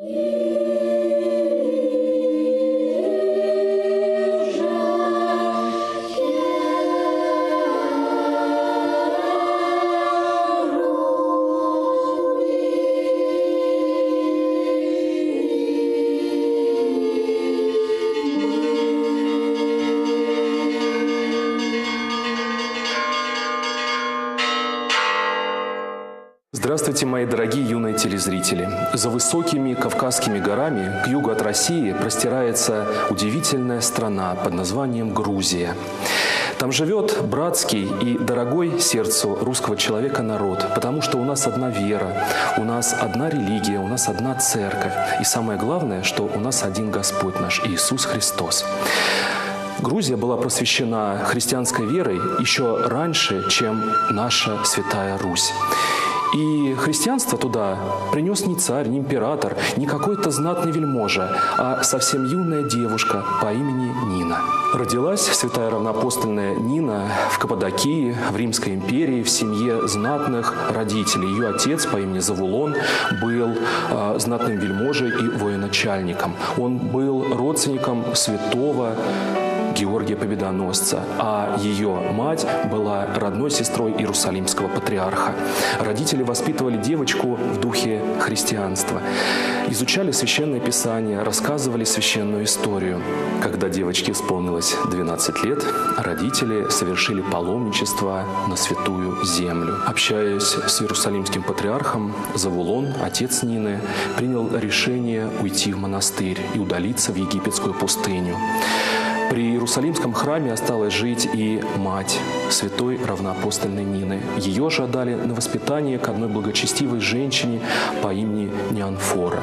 Здравствуйте, мои дорогие юные телезрители! За высокими Кавказскими горами к югу от России простирается удивительная страна под названием Грузия. Там живет братский и дорогой сердцу русского человека народ, потому что у нас одна вера, у нас одна религия, у нас одна церковь. И самое главное, что у нас один Господь наш, Иисус Христос. Грузия была просвещена христианской верой еще раньше, чем наша Святая Русь. И христианство туда принес не царь, не император, не какой-то знатный вельможа, а совсем юная девушка по имени Нина. Родилась святая равноапостольная Нина в Каппадокии, в Римской империи, в семье знатных родителей. Ее отец по имени Завулон был знатным вельможей и военачальником. Он был родственником святого Георгия Победоносца, а ее мать была родной сестрой Иерусалимского патриарха. Родители воспитывали девочку в духе христианства, изучали Священное Писание, рассказывали священную историю. Когда девочке исполнилось 12 лет, родители совершили паломничество на Святую Землю. Общаясь с Иерусалимским патриархом, Завулон, отец Нины, принял решение уйти в монастырь и удалиться в египетскую пустыню. При Иерусалимском храме осталась жить и мать святой равноапостольной Нины. Ее же отдали на воспитание к одной благочестивой женщине по имени Неанфора.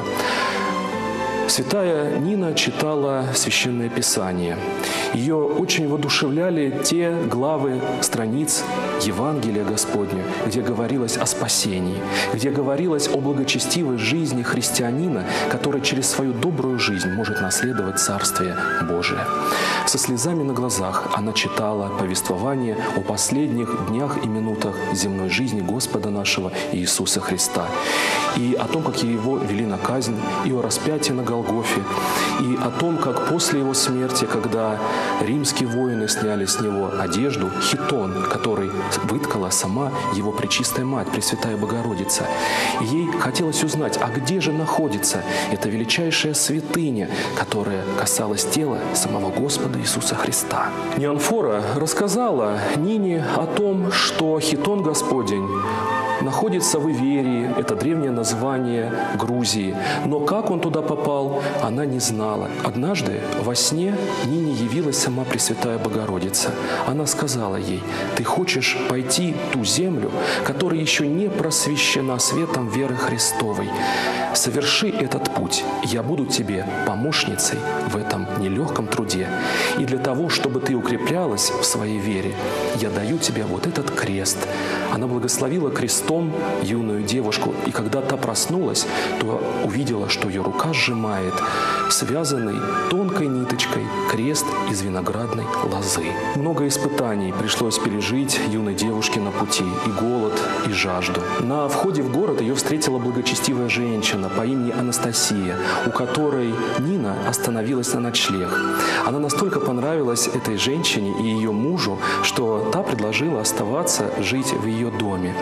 Святая Нина читала Священное Писание. Ее очень воодушевляли те главы страниц Евангелия Господня, где говорилось о спасении, где говорилось о благочестивой жизни христианина, который через свою добрую жизнь может наследовать Царствие Божие. Со слезами на глазах она читала повествование о последних днях и минутах земной жизни Господа нашего Иисуса Христа, и о том, как Его вели на казнь, и о распятии на Голгофе, и о том, как после Его смерти, когда римские воины сняли с Него одежду, хитон, который выткала сама Его Пречистая Мать, Пресвятая Богородица. И ей хотелось узнать, а где же находится эта величайшая святыня, которая касалась тела самого Господа Иисуса Христа. Неанфора рассказала Нине о том, что хитон Господень находится в Иверии, это древнее название Грузии. Но как он туда попал, она не знала. Однажды во сне Нине явилась сама Пресвятая Богородица. Она сказала ей: «Ты хочешь пойти ту землю, которая еще не просвещена светом веры Христовой? Соверши этот путь, я буду тебе помощницей в этом нелегком труде. И для того, чтобы ты укреплялась в своей вере, я даю тебе вот этот крест». Она благословила крестом юную девушку, и когда та проснулась, то увидела, что ее рука сжимает связанный тонкой ниточкой крест из виноградной лозы. Много испытаний пришлось пережить юной девушке на пути, и голод, и жажду. На входе в город ее встретила благочестивая женщина по имени Анастасия, у которой Нина остановилась на ночлег. Она настолько понравилась этой женщине и ее мужу, что та предложила оставаться жить в ее доме.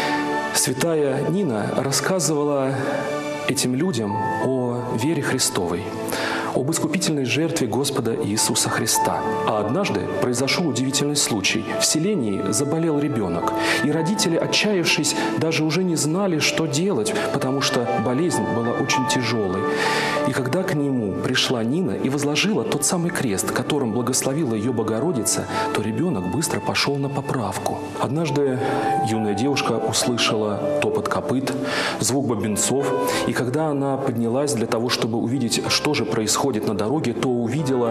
Святая Нина рассказывала этим людям о вере Христовой, об искупительной жертве Господа Иисуса Христа. А однажды произошел удивительный случай. В селении заболел ребенок, и родители, отчаявшись, даже уже не знали, что делать, потому что болезнь была очень тяжелой. И когда к нему пришла Нина и возложила тот самый крест, которым благословила ее Богородица, то ребенок быстро пошел на поправку. Однажды юная девушка услышала топот копыт, звук бубенцов, и когда она поднялась для того, чтобы увидеть, что же происходит на дороге, то увидела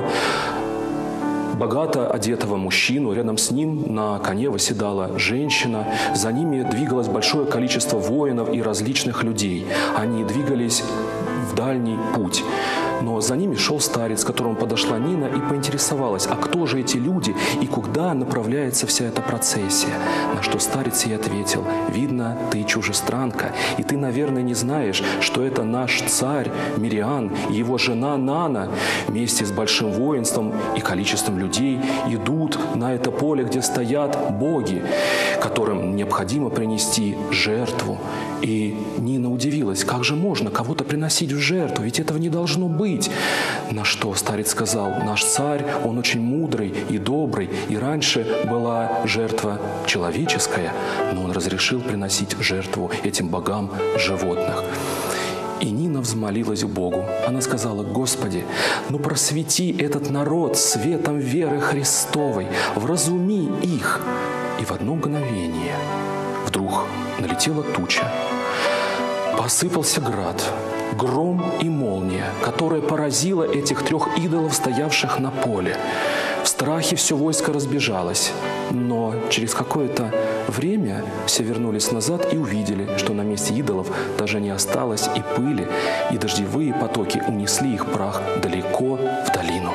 богато одетого мужчину, рядом с ним на коне восседала женщина, за ними двигалось большое количество воинов и различных людей. Они двигались в дальний путь. Но за ними шел старец, к которому подошла Нина и поинтересовалась, а кто же эти люди и куда направляется вся эта процессия? На что старец ей ответил: «Видно, ты чужестранка, и ты, наверное, не знаешь, что это наш царь Мириан и его жена Нана вместе с большим воинством и количеством людей идут на это поле, где стоят боги, которым необходимо принести жертву». И Нина удивилась, как же можно кого-то приносить в жертву, ведь этого не должно быть. На что старец сказал: «Наш царь, он очень мудрый и добрый, и раньше была жертва человеческая, но он разрешил приносить в жертву этим богам животных». И Нина взмолилась к Богу. Она сказала: «Господи, ну просвети этот народ светом веры Христовой, вразуми их». И в одно мгновение вдруг налетела туча, посыпался град, гром и молния, которая поразила этих трех идолов, стоявших на поле. В страхе все войско разбежалось, но через какое-то время все вернулись назад и увидели, что на месте идолов даже не осталось и пыли, и дождевые потоки унесли их прах далеко в долину.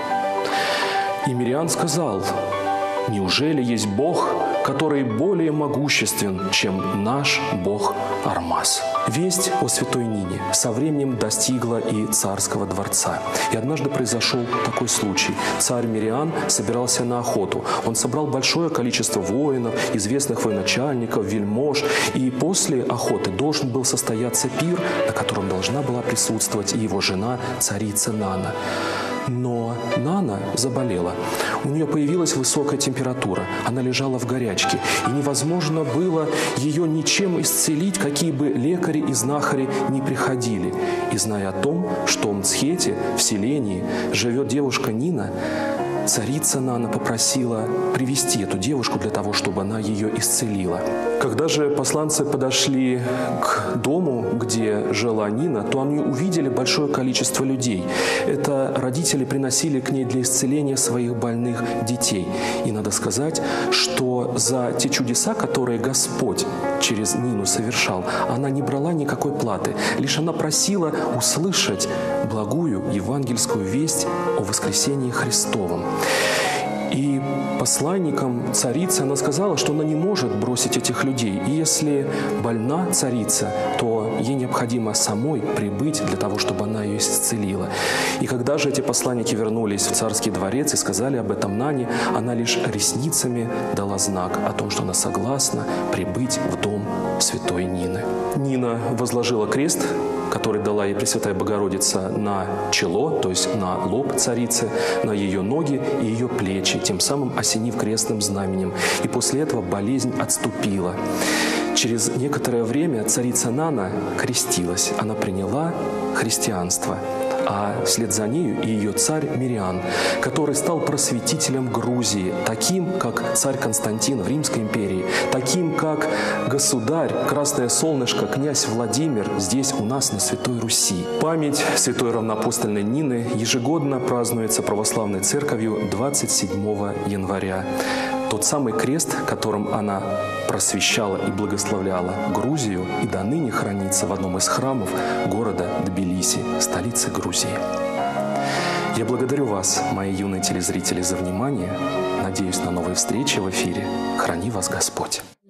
И Мириан сказал: «Неужели есть Бог, который более могуществен, чем наш Бог Армаз?» Весть о святой Нине со временем достигла и царского дворца. И однажды произошел такой случай. Царь Мириан собирался на охоту. Он собрал большое количество воинов, известных военачальников, вельмож. И после охоты должен был состояться пир, на котором должна была присутствовать и его жена, царица Нана. Но Нана заболела. У нее появилась высокая температура. Она лежала в горячке. И невозможно было ее ничем исцелить, какие бы лекари и знахари не приходили. И зная о том, что в Мцхете, в селении, живет девушка Нина, царица Нана попросила привести эту девушку для того, чтобы она ее исцелила. Когда же посланцы подошли к дому, где жила Нина, то они увидели большое количество людей. Это родители приносили к ней для исцеления своих больных детей. И надо сказать, что за те чудеса, которые Господь через Нину совершал, она не брала никакой платы. Лишь она просила услышать благую евангельскую весть о воскресении Христовом. И посланникам царицы она сказала, что она не может бросить этих людей. И если больна царица, то ей необходимо самой прибыть для того, чтобы она ее исцелила. И когда же эти посланники вернулись в царский дворец и сказали об этом Нане, она лишь ресницами дала знак о том, что она согласна прибыть в дом святой Нины. Нина возложила крест, который дала ей Пресвятая Богородица, на чело, то есть на лоб царицы, на ее ноги и ее плечи, тем самым осенив крестным знаменем. И после этого болезнь отступила. Через некоторое время царица Нана крестилась. Она приняла христианство. А вслед за нею и ее царь Мириан, который стал просветителем Грузии, таким, как царь Константин в Римской империи, таким, как государь, красное солнышко, князь Владимир здесь у нас на Святой Руси. Память святой равноапостольной Нины ежегодно празднуется православной церковью 27 января. Тот самый крест, которым она просвещала и благословляла Грузию, и до ныне хранится в одном из храмов города Тбилиси, столицы Грузии. Я благодарю вас, мои юные телезрители, за внимание. Надеюсь на новые встречи в эфире. Храни вас Господь!